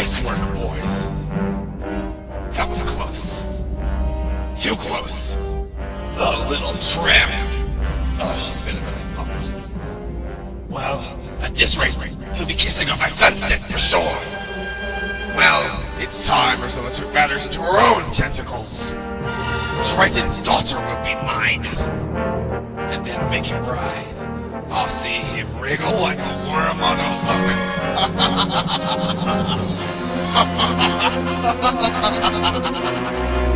Nice work, boys. That was close. Too close. The little tramp. Oh, she's better than I thought. Well, at this rate, he'll be kissing on my sunset for sure. Well, it's time Ursula took matters into her own tentacles. Triton's daughter will be mine. And then I'll make him writhe. I'll see him wriggle like a worm on a hook.